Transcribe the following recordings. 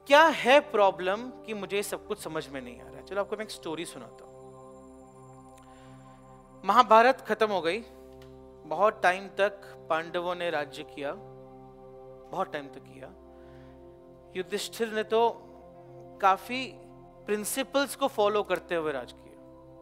क्या है प्रॉब्लम कि मुझे सब कुछ समझ में नहीं आ रहा है? चलो आपको मैं एक स्टोरी सुनाता हूं। महाभारत खत्म हो गई, बहुत टाइम तक पांडवों ने राज्य किया, बहुत टाइम तक किया। युधिष्ठिर ने तो काफी प्रिंसिपल्स को फॉलो करते हुए राज किया।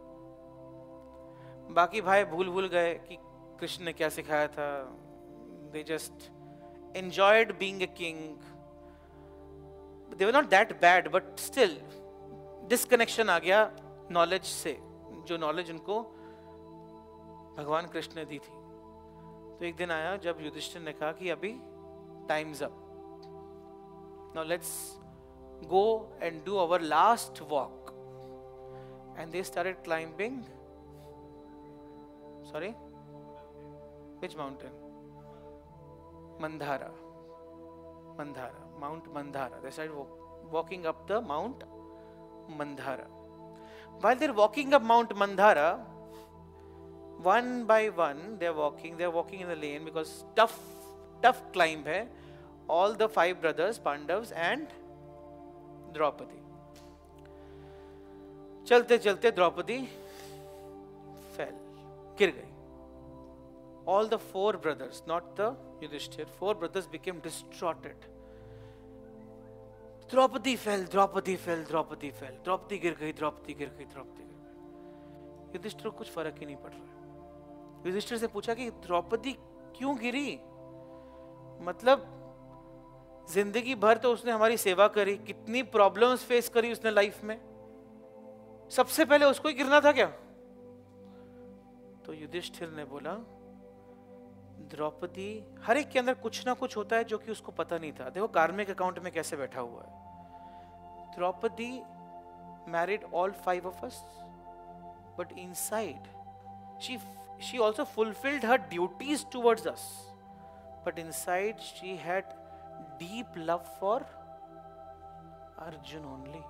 बाकी भाई भूल भूल गए कि कृष्ण ने क्या सिखाया था। They just enjoyed being a king. They were not that bad, but still disconnection आ गया नॉलेज से, जो नॉलेज उनको भगवान कृष्ण ने दी थी। तो एक दिन आया जब युधिष्ठिर ने कहा कि अभी time's up, now let's go and do our last walk. And they started climbing. Sorry? Which mountain? Mandhara. Mount Mandhara. They started walking up the Mount Mandhara. While they're walking up Mount Mandhara, one by one they're walking in the lane because tough climb hai. All the 5 brothers, Pandavas and Draupadi. चलते चलते Draupadi fail, गिर गई। All the 4 brothers, not the Yudhishthir, 4 brothers became distraughted. Draupadi fell, Draupadi fell, Draupadi fell, Draupadi गिर गई, द्रौपदी गिर गई, द्रौपदी गिर गई। युधिष्ठिर को कुछ फर्क ही नहीं पड़ रहा। युधिष्ठिर से पूछा कि द्रौपदी क्यों गिरी? मतलब जिंदगी भर तो उसने हमारी सेवा करी, कितनी प्रॉब्लम्स फेस करी उसने लाइफ में, सबसे पहले उसको ही गिरना था क्या? तो युधिष्ठिर ने बोला, द्रौपदी, हर एक के अंदर कुछ ना कुछ होता है जो कि उसको पता नहीं था। देखो कार्मिक अकाउंट में कैसे बैठा हुआ है। Draupadi married all 5 of us, but inside she also fulfilled her duties towards us, but inside she had deep love for Arjun only.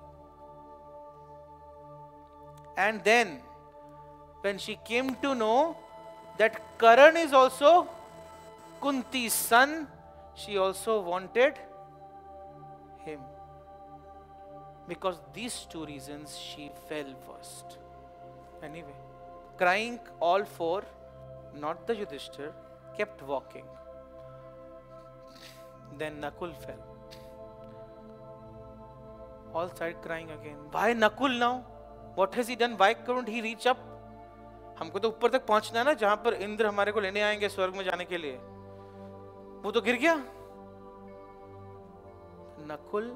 And then when she came to know that Karan is also Kunti's son, she also wanted him. Because these 2 reasons she fell first. Anyway, crying all 4, not the Yudhishthir, kept walking. Then Nakul fell. All started crying again. Why Nakul now? What has he done? Why couldn't he reach up? हमको तो ऊपर तक पहुंचना है ना, जहां पर इंद्र हमारे को लेने आएंगे स्वर्ग में जाने के लिए। वो तो गिर गया। नकुल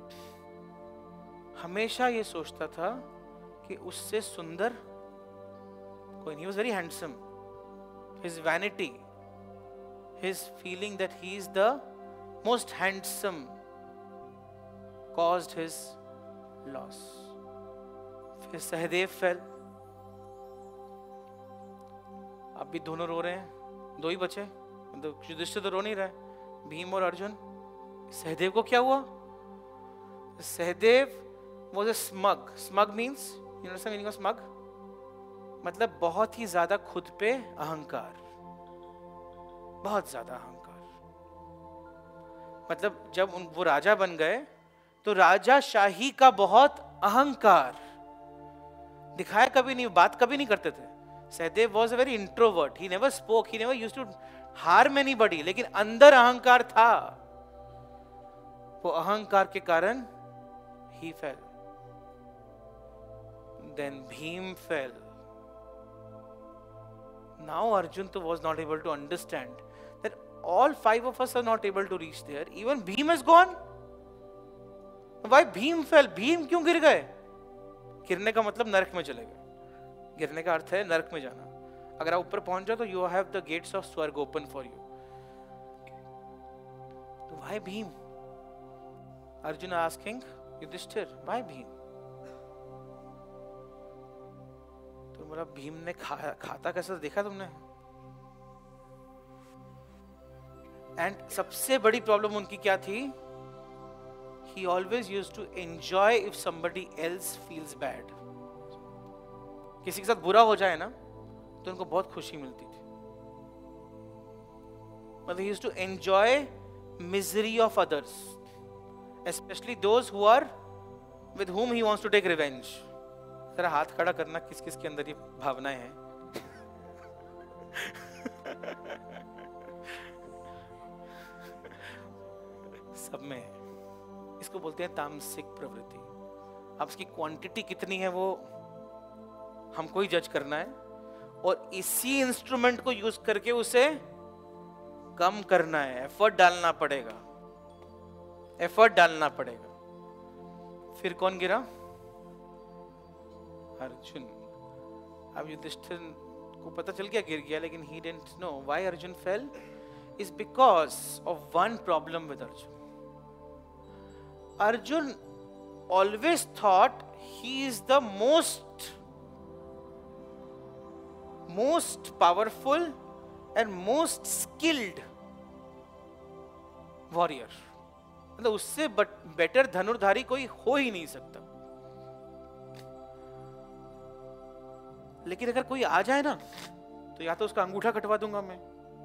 हमेशा ये सोचता था कि उससे सुंदर कोई नहीं। He was very handsome. His vanity, his feeling that he is the most handsome caused his loss. फिर सहदेव fell. अब भी दोनों रो रहे हैं, 2 ही बचे। युधिष्ठिर तो रो नहीं रहा है, भीम और अर्जुन। सहदेव को क्या हुआ? Sahdev was a smug. Smug means, you know the meaning of smug? मतलब बहुत ही ज्यादा खुद पे अहंकार, बहुत ज्यादा अहंकार। मतलब जब वो राजा बन गए तो राजा शाही का बहुत अहंकार दिखाया कभी नहीं, बात कभी नहीं करते थे। Sahadev was a very introvert. He never spoke. He never used to harm anybody. लेकिन अंदर अहंकार था। वो अहंकार के कारण he fell. Then Bhim fell. Now Arjun was not able to understand that all 5 of us are not able to reach there. Even Bhim has gone. Why Bhim fell? Bhim क्यों गिर गए? गिरने का मतलब नरक में चले गए। गिरने का अर्थ है नरक में जाना। अगर आप ऊपर पहुंच जाओ तो you have the gates of स्वर्ग ओपन फॉर यू। तो why Bhim? Arjun asking Yudhishthir, why Bhim? तो बोला भीम ने खाता कैसा देखा तुमने? एंड सबसे बड़ी प्रॉब्लम उनकी क्या थी? He always used to enjoy if somebody else feels bad. किसी के साथ बुरा हो जाए ना तो उनको बहुत खुशी मिलती थी। मतलब he used to enjoy misery of others especially those who are with whom he wants to take revenge. जरा हाथ खड़ा करना किस किस के अंदर ये भावनाएं हैं. सब में है. इसको बोलते हैं तामसिक प्रवृत्ति. अब इसकी क्वांटिटी कितनी है वो हमको ही जज करना है, और इसी इंस्ट्रूमेंट को यूज करके उसे कम करना है. एफर्ट डालना पड़ेगा, एफर्ट डालना पड़ेगा. फिर कौन गिरा? अर्जुन. अब युधिष्ठिर को पता चल गया गिर गया, लेकिन he didn't know why Arjun fell is because of one problem with Arjun. Arjun always thought he is the most powerful and most skilled warrior. मतलब उससे बेटर धनुर्धारी कोई हो ही नहीं सकता. लेकिन अगर कोई आ जाए ना, तो या तो उसका अंगूठा कटवा दूंगा मैं,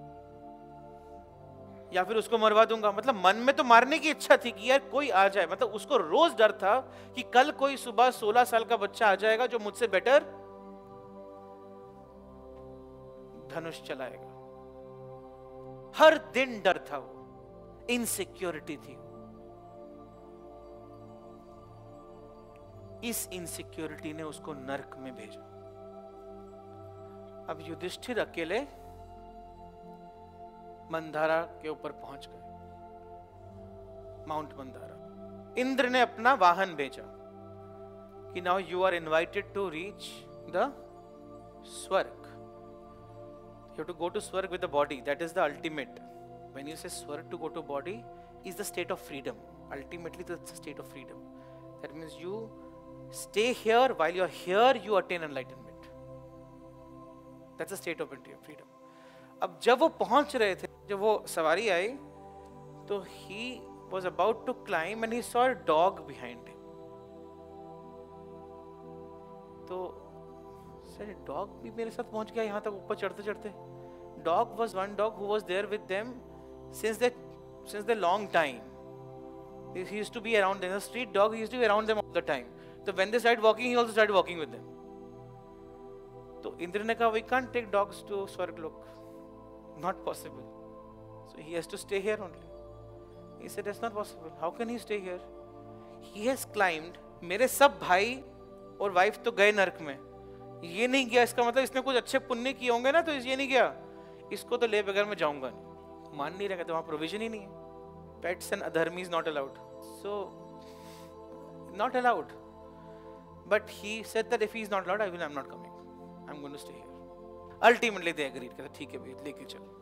या फिर उसको मरवा दूंगा. मतलब मन में तो मारने की इच्छा थी कि यार कोई आ जाए. मतलब उसको रोज डर था कि कल कोई सुबह 16 साल का बच्चा आ जाएगा जो मुझसे बेटर धनुष चलाएगा. हर दिन डर था वो, इनसिक्योरिटी थी. इस इनसिक्योरिटी ने उसको नरक में भेजा. अब युधिष्ठिर अकेले मंदारा के ऊपर पहुंच गए, माउंट मंदारा. इंद्र ने अपना वाहन भेजा कि now you are invited to reach the स्वर्ग. You have to go to swarg with the body. That is the ultimate. When you say swarg, to go to body is the state of freedom. Ultimately, that's the state of freedom. That means you stay here. While you are here, you attain enlightenment. That's the state of freedom. अब जब वो पहुंच रहे थे, जब वो सवारी आई, तो he was about to climb and he saw a dog behind him. तो सर डॉग भी मेरे साथ पहुंच गया यहाँ तक ऊपर चढ़ते चढ़ते. Dog was one dog who was there with them since the long time. He used to be around them. The street dog, he used to be around them all the time. So when they started walking, he also started walking with them. तो इंद्र ने कहा, we can't take dogs to स्वर्गलोक. Not possible. So he has to stay here only. He said, that's not possible. How can he stay here? He has climbed. मेरे सब भाई और wife तो गए नरक में, ये नहीं गया. इसका मतलब इसने कुछ अच्छे पुण्य किए होंगे ना, तो ये नहीं गया. इसको तो ले बगैर मैं जाऊंगा नहीं. मान नहीं रहा, तो वहां प्रोविजन ही नहीं है. Pets and adharmi is not allowed. So, not allowed. But he said that if he is not allowed, I'm not coming. I'm going to stay here. Ultimately, they agreed. कहते ठीक है भाई, लेके चलो.